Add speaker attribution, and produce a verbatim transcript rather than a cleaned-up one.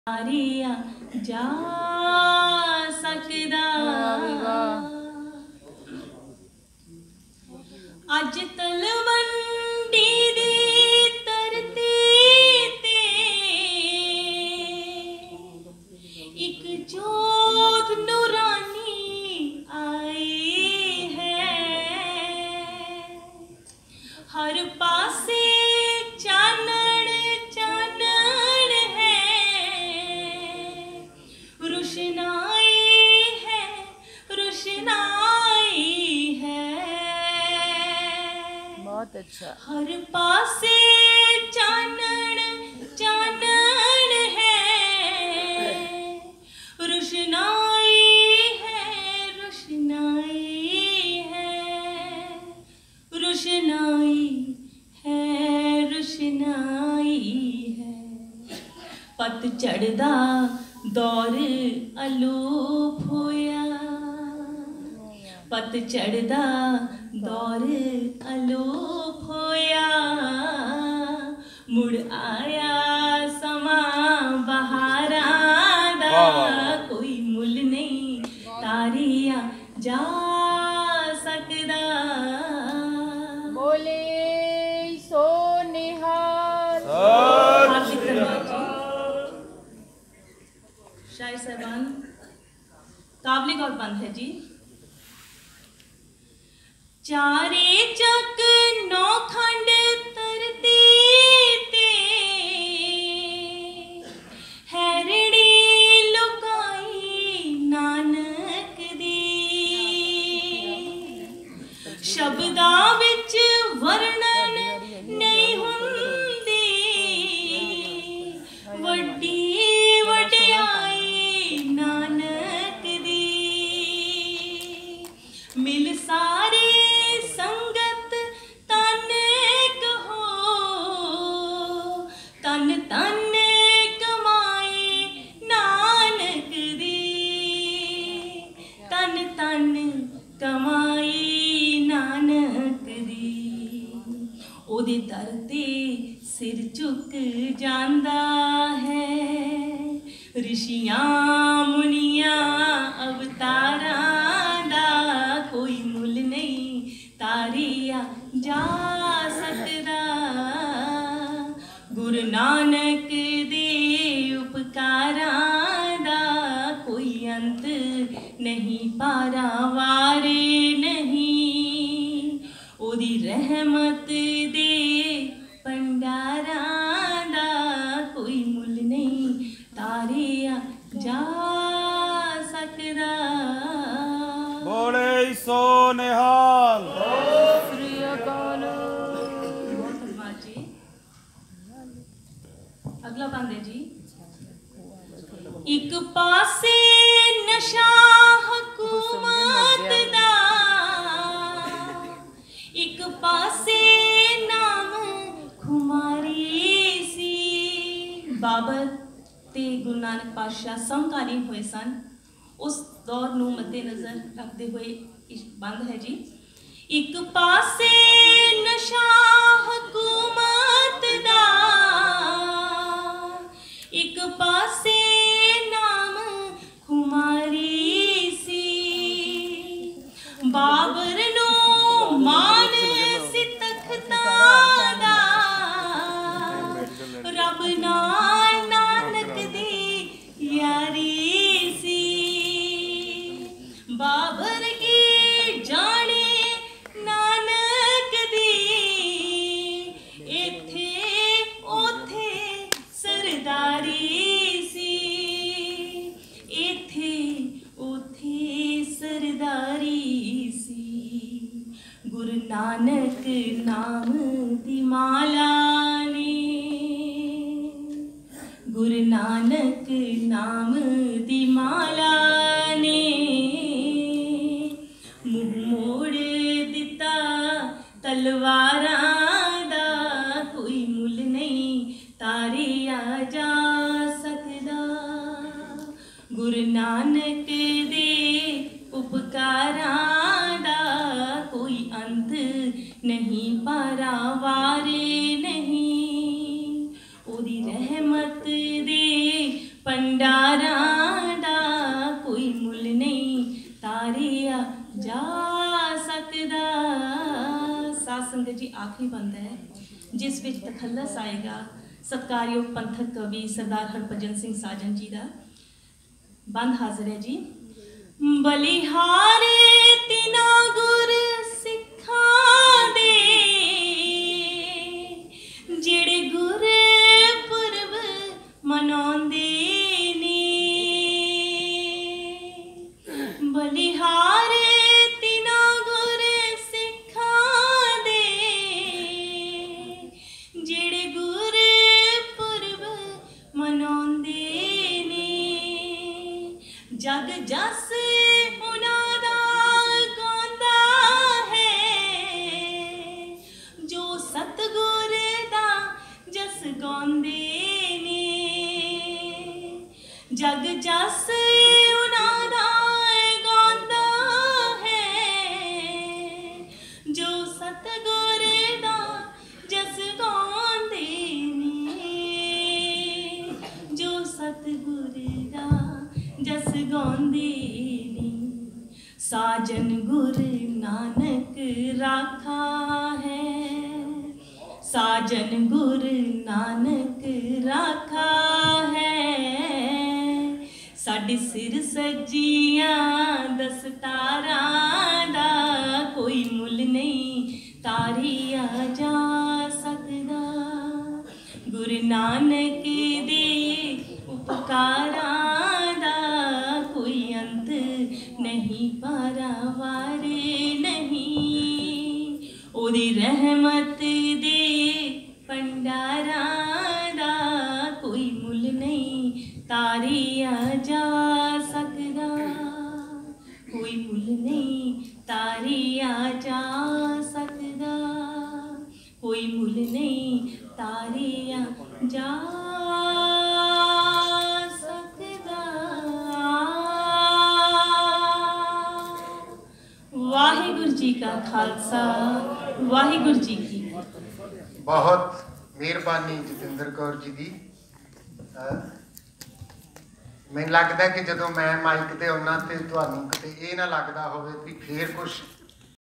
Speaker 1: तारिया जा सकदा अज तलवंडी दी धरती ते एक जोत नूरानी आई है। हर पासे चानन चानन है, रोशनाई है रोशनाई है।
Speaker 2: बहुत अच्छा।
Speaker 1: हर पासे चानन चानन है, रोशनाई है रोशनाई है, रोशनाई है रोशनाई है। पत चढ़दा दौर अलोप होया, पत चढ़दा दौर अलोप होया। मुड़ आया समा बहारां दा, कोई मुल नहीं तारिया जा सकदा।
Speaker 2: बोले सो निहाल।
Speaker 1: हार्दिक धन्यवाद जी। शायर साहबान काबलिग और बंद है जी। चारे चक नौ खंड तरती ते हैरड़ी लुकाई नानक दी। शब्दां विच वर्णन नहीं हुंदी, वड्डी वड्याई नानक दी। मिल सारी संगत तन कहो, तन तन कमाई नानक दी, तन तन कमाई नानक दी। ओदे दर ते सिर झुक जांदा है, ऋषियां मुनियां अवतारां दा कोई मुल नहीं तारिया जा सकदा। गुरु नानक दे उपकारां दा कोई अंत नहीं, पारावारे नहीं। ओदी रहमत दे भंडारां दा कोई मुल नहीं तारिया जा सकदा।
Speaker 3: बोले सो निहाल।
Speaker 2: श्री अकाल।
Speaker 1: बहुत धन्यवाद जी। अगला बंद है जी। एक पासे नशा हुकूमत दा, एक पासे नाम खुमारी सी। बाबर ते गुरु नानक पातशाह समकालीन होए सन। उस दौर नूं मद्देनज़र रखते हुए इस बंद है जी। एक पासे नशा हुकूमत दा, एक पासे नाम खुमारी सी। बाबर नूं मान सी तख्तां दा, रब नाल नानक दी यारी सी। बाबर की जाने नानक दी, इथे ओथे सरदारी सी, इथे ओथे सरदारी सी। गुरु नानक नाम दी माला ने, गुरु नानक नाम दी माला ने मुंह मोड़ दिता तलवारां दा, कोई मुल नहीं तारिया जा सकदा। गुरु नानक दे उपकारां दा कोई अंत नहीं, पारावारे नहीं। ओदी रहमत दे ਭੰਡਾਰਾਂ ਦਾ ਕੋਈ ਮੁੱਲ ਨਹੀਂ ਤਾਰਿਆ ਜਾ ਸਕਦਾ। ਸਾਧ ਸੰਗਤ ਜੀ, ਆਖਰੀ ਬੰਦ ਹੈ ਜਿਸ ਵਿੱਚ ਤਖੱਲਸ ਆਏਗਾ ਸਤਿਕਾਰਯੋਗ ਪੰਥਕ ਕਵੀ ਸਰਦਾਰ ਹਰਭਜਨ ਸਿੰਘ ਸਾਜਨ ਜੀ ਦਾ। ਬੰਦ ਹਾਜ਼ਰ ਹੈ ਜੀ। ਬਲਿਹਾਰੇ ਤਿਨਾ ਗੁਰ ਸਿੱਖਾਂ ਦੇ ਜਿਹੜੇ ਗੁਰਪੁਰਬ ਮਨਾਉਂਦੇ ਨੇ। ਬਲਿਹਾਰੇ ਤਿਨਾ ਗੁਰ ਸਿੱਖਾਂ ਦੇ ਜਿਹੜੇ ਗੁਰਪੁਰਬ ਮਨਾਉਂਦੇ ਨੇ। ਜਗ ਜਸ ਉਹਨਾਂ ਦਾ ਗਾਉਂਦਾ ਹੈ ਜੋ ਸਤਿਗੁਰ ਦਾ ਜਸ ਗਾਉਂਦੇ ਨੇ। ਜਗ ਜਸ ਉਹਨਾਂ ਦਾ ਗਾਉਂਦਾ ਹੈ ਜੋ ਸਤਿਗੁਰ ਦਾ ਜਸ ਗਾਉਂਦੇ ਨੇ। ਜੋ ਸਤਿਗੁਰ ਦਾ ਜਸ ਗਾਉਂਦੇ ਨੇ। ਸਾਜਨ ਗੁਰ ਨਾਨਕ ਰਾਖਾ ਹੈ। ਸਾਜਨ ਗੁਰ ਨਾਨਕ ਰਾਖਾ ਹੈ। ਸਾਡੇ ਸਿਰ ਸਜੀਆਂ ਦਸਤਾਰਾਂ ਦਾ ਕੋਈ ਮੁੱਲ ਨਹੀਂ ਤਾਰਿਆ ਜਾ ਸਕਦਾ। ਗੁਰੂ ਨਾਨਕ ਦੇ ਉਪਕਾਰਾਂ ਦਾ ਕੋਈ ਅੰਤ ਨਹੀਂ, ਪਾਰਾਵਾਰ ਨਹੀਂ। ਉਹਦੀ ਰਹਿਮਤ ਦੇ ਭੰਡਾਰਾਂ ਦਾ ਕੋਈ ਮੁੱਲ ਨਹੀਂ ਤਾਰਿਆ ਜਾ ਸਕਦਾ। ਕੋਈ ਮੁੱਲ ਨਹੀਂ ਤਾਰਿਆ ਜਾ ਸਕਦਾ। ਕੋਈ ਮੁੱਲ ਨਹੀਂ ਤਾਰਿਆ ਜਾ ਸਕਦਾ। ਵਾਹਿਗੁਰੂ ਜੀ ਕਾ ਖਾਲਸਾ, ਵਾਹਿਗੁਰੂ ਜੀ ਕੀ ਫਤਿਹ।
Speaker 4: ਬਹੁਤ ਮਿਹਰਬਾਨੀ ਜਤਿੰਦਰ ਕੌਰ ਜੀ ਦੀ। ਮੈਨੂੰ ਲੱਗਦਾ ਕਿ ਜਦੋਂ ਮੈਂ ਮਾਈਕ ਤੇ ਆਉਣਾ ਤੇ ਤੁਹਾਨੂੰ ਕਿਤੇ ਇਹ ਨਾ ਲੱਗਦਾ ਹੋਵੇ ਵੀ ਫੇਰ ਕੁਛ